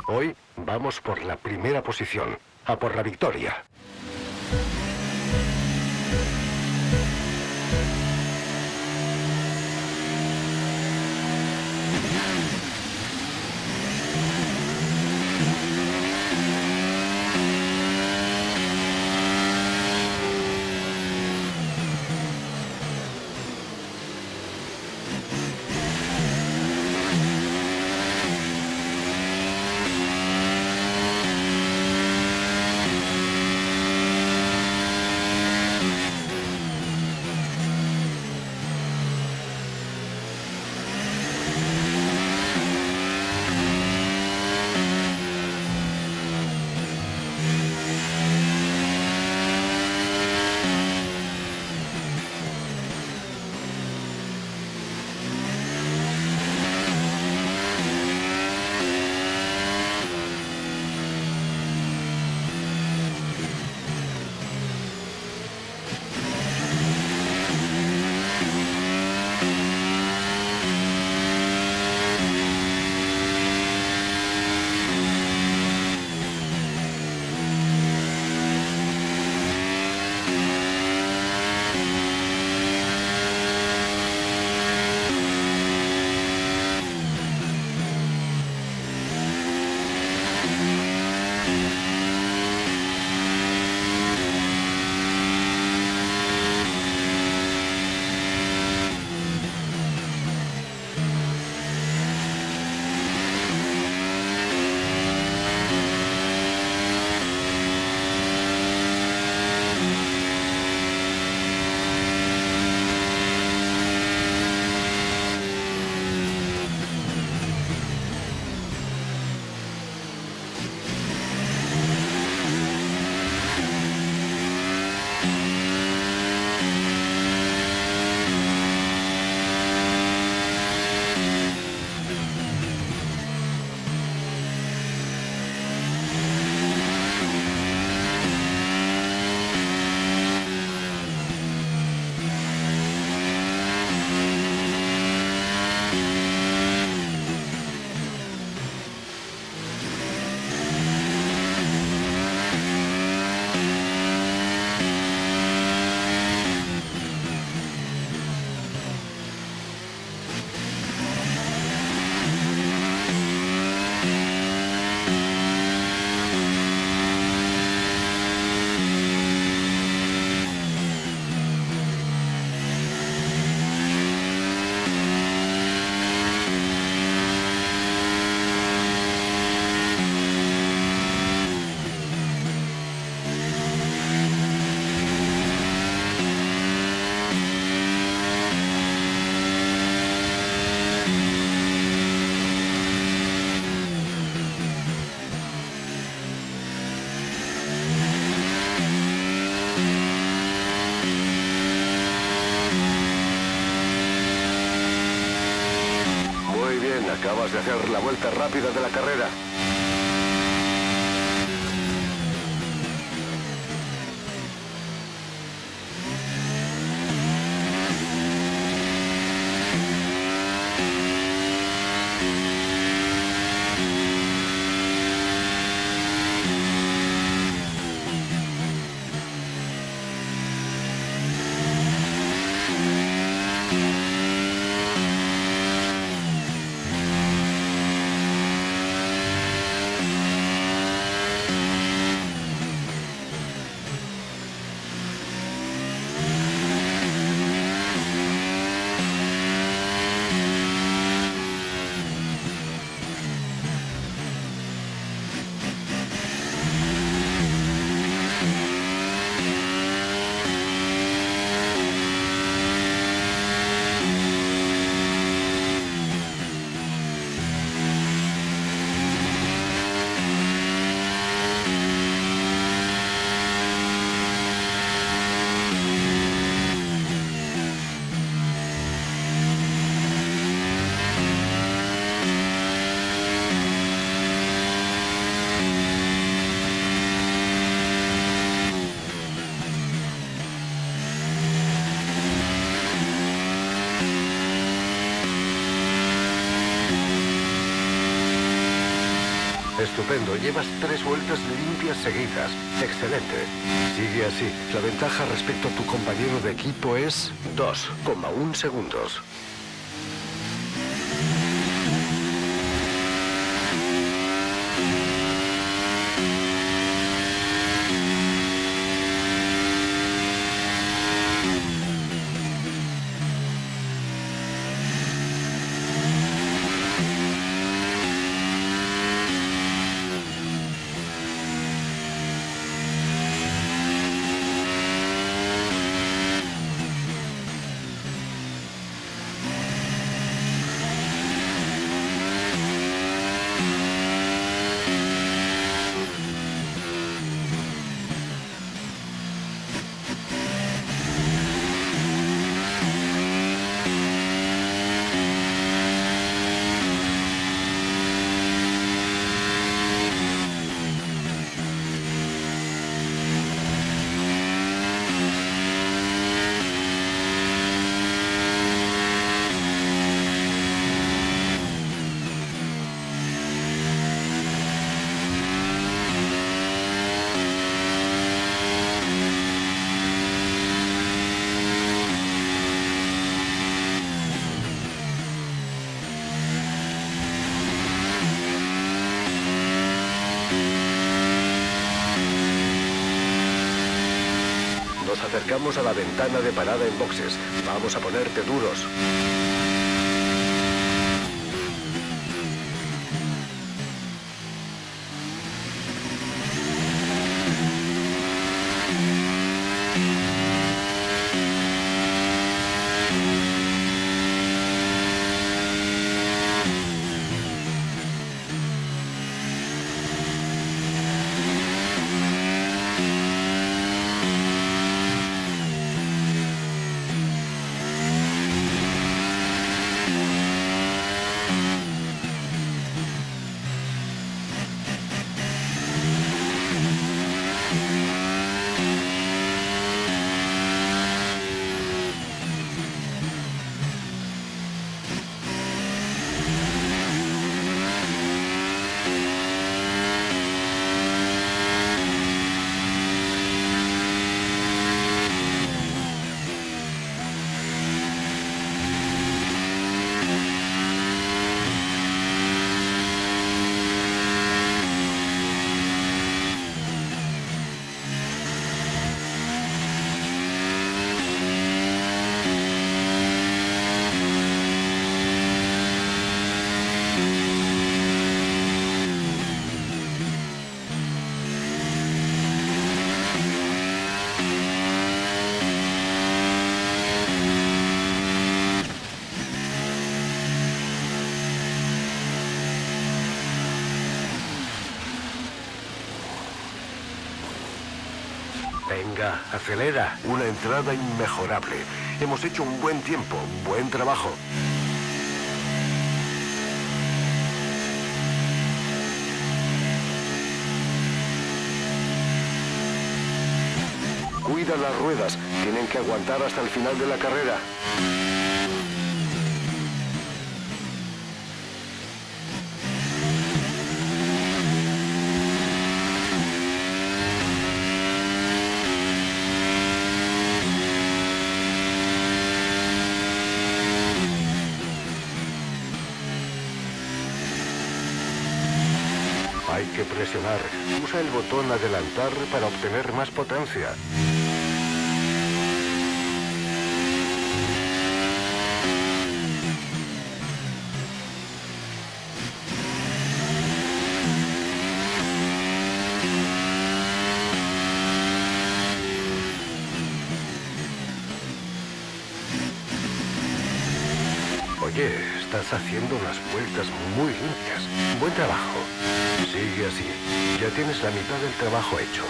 Hoy vamos por la primera posición, a por la victoria. Acabas de hacer la vuelta rápida de la carrera. Estupendo, llevas 3 vueltas limpias seguidas. Excelente. Sigue así. La ventaja respecto a tu compañero de equipo es 2,1 segundos. Nos acercamos a la ventana de parada en boxes. Vamos a ponerte duros. Venga, acelera. Una entrada inmejorable. Hemos hecho un buen tiempo, buen trabajo. Cuida las ruedas. Tienen que aguantar hasta el final de la carrera. Hay que presionar. Usa el botón adelantar para obtener más potencia. Oye, estás haciendo unas vueltas muy limpias. Buen trabajo. Sigue así. Ya tienes la mitad del trabajo hecho.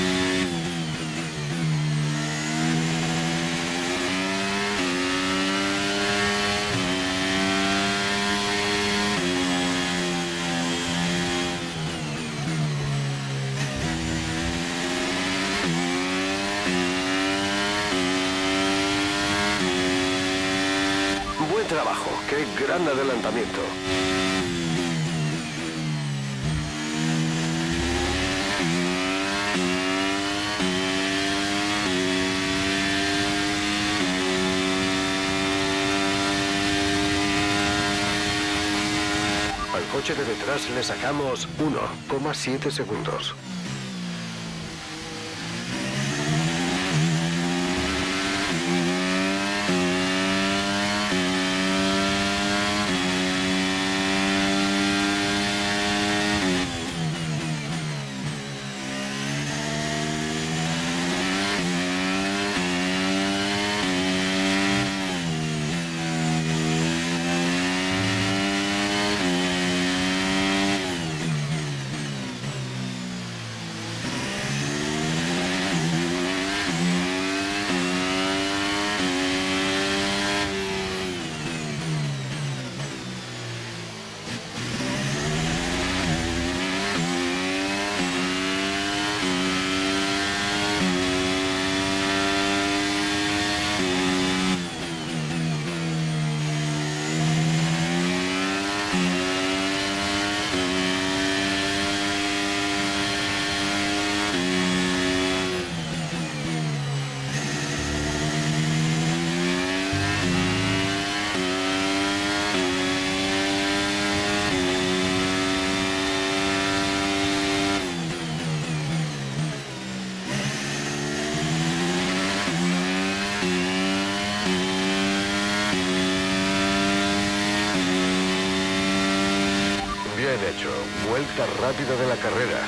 Buen trabajo. ¡Qué gran adelantamiento! Al coche de detrás le sacamos 1,7 segundos. Bien hecho. Vuelta rápida de la carrera.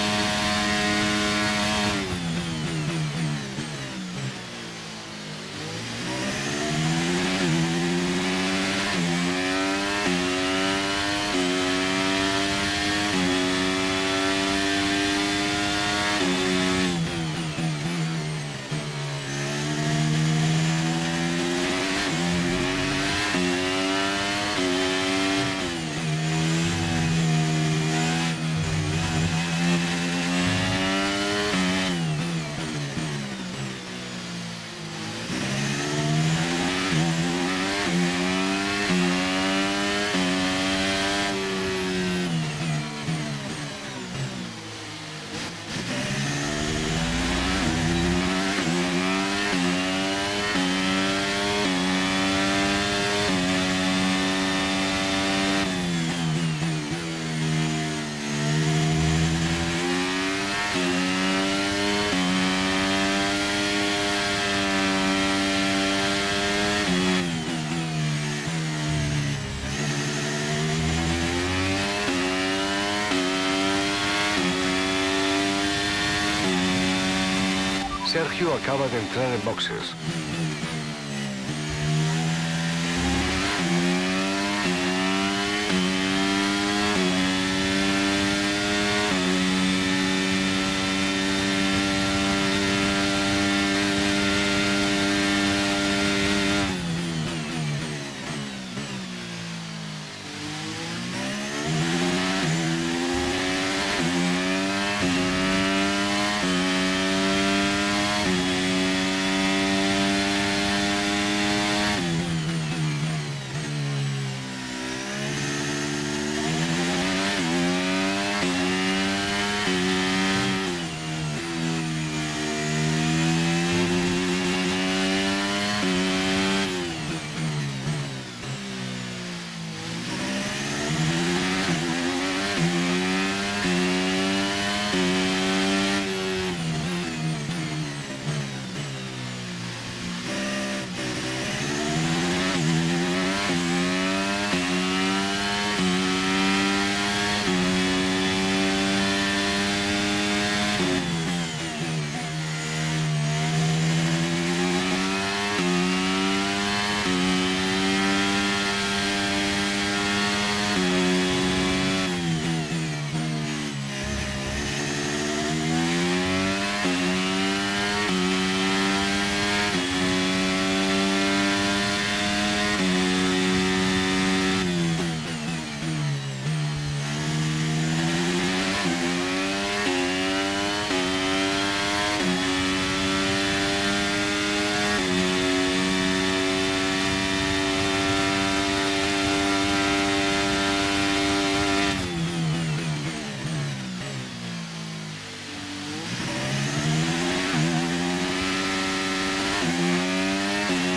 Sergio acaba de entrar en boxes.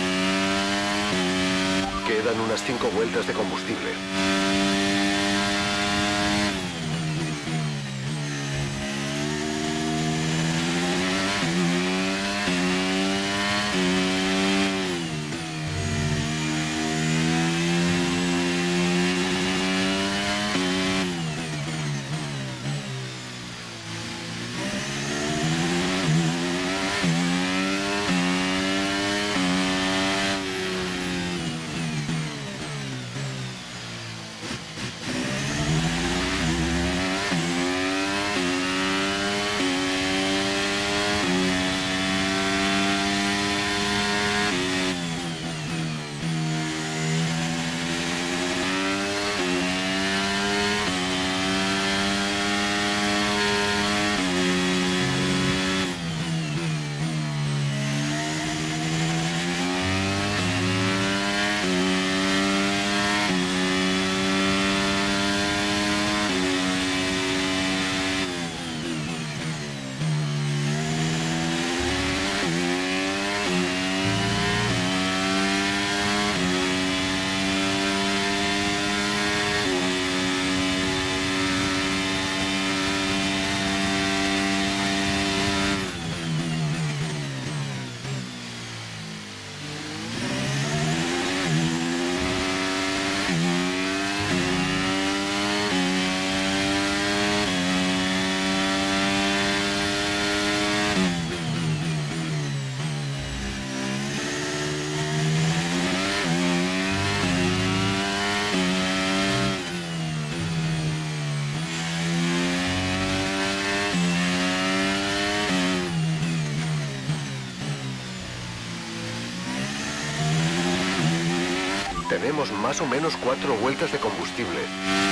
Quedan unas 5 vueltas de combustible. Tenemos más o menos 4 vueltas de combustible.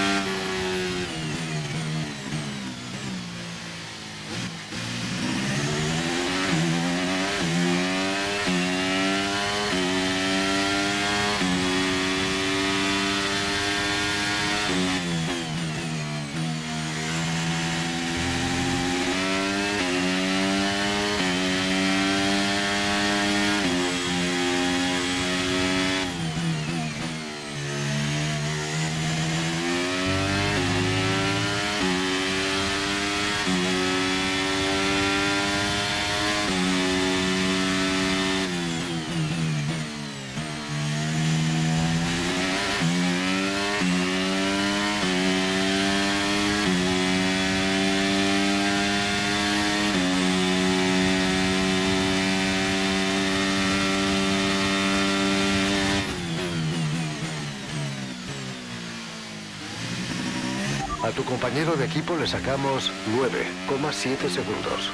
A tu compañero de equipo le sacamos 9,7 segundos.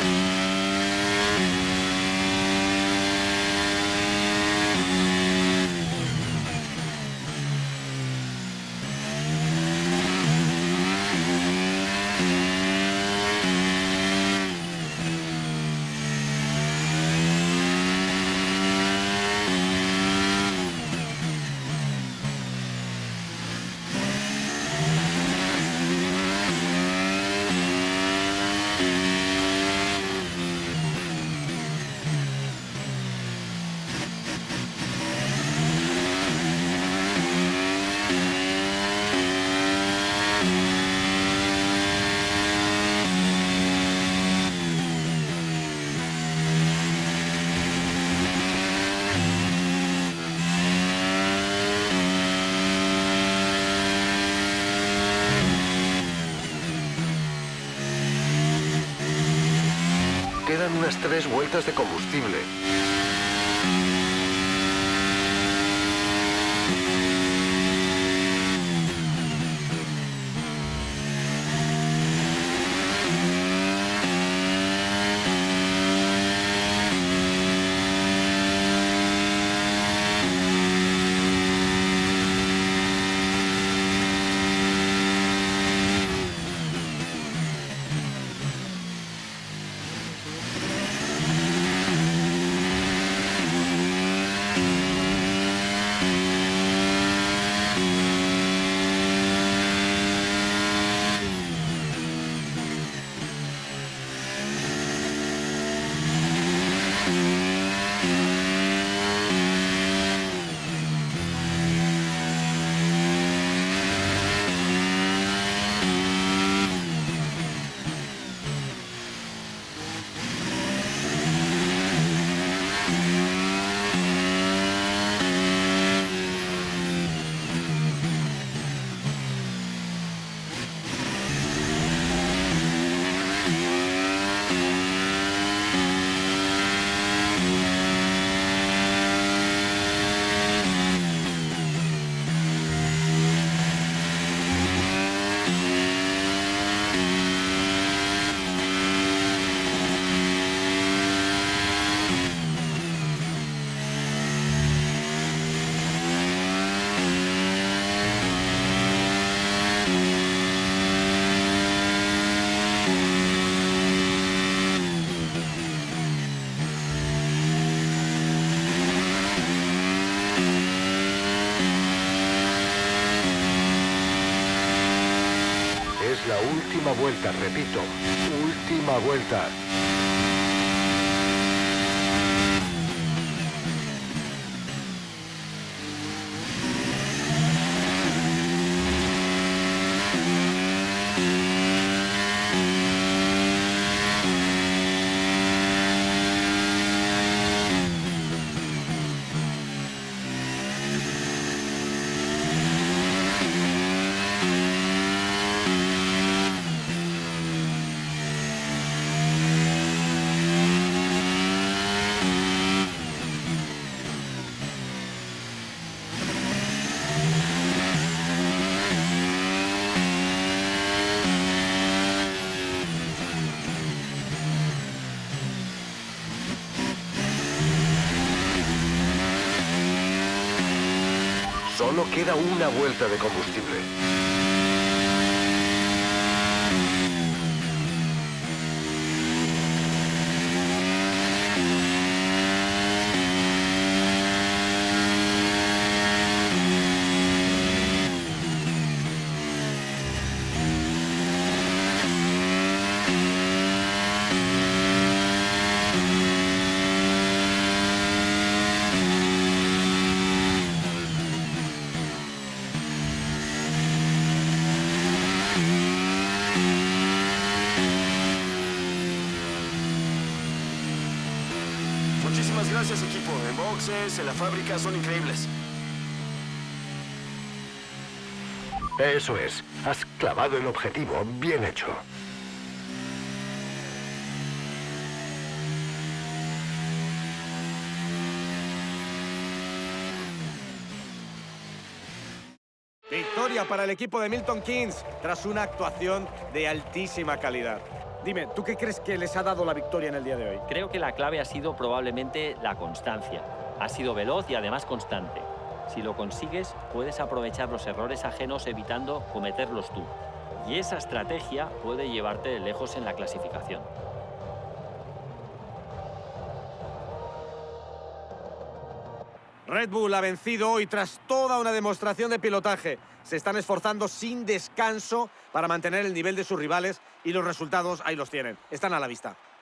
Quedan unas 3 vueltas de combustible. Es la última vuelta, repito, última vuelta. Solo queda una vuelta de combustible. Muchísimas gracias, equipo. En boxes, en la fábrica, son increíbles. Eso es. Has clavado el objetivo. Bien hecho. Victoria para el equipo de Milton Keynes, tras una actuación de altísima calidad. Dime, ¿tú qué crees que les ha dado la victoria en el día de hoy? Creo que la clave ha sido probablemente la constancia. Ha sido veloz y además constante. Si lo consigues, puedes aprovechar los errores ajenos evitando cometerlos tú. Y esa estrategia puede llevarte lejos en la clasificación. Red Bull ha vencido hoy tras toda una demostración de pilotaje. Se están esforzando sin descanso para mantener el nivel de sus rivales y los resultados ahí los tienen. Están a la vista.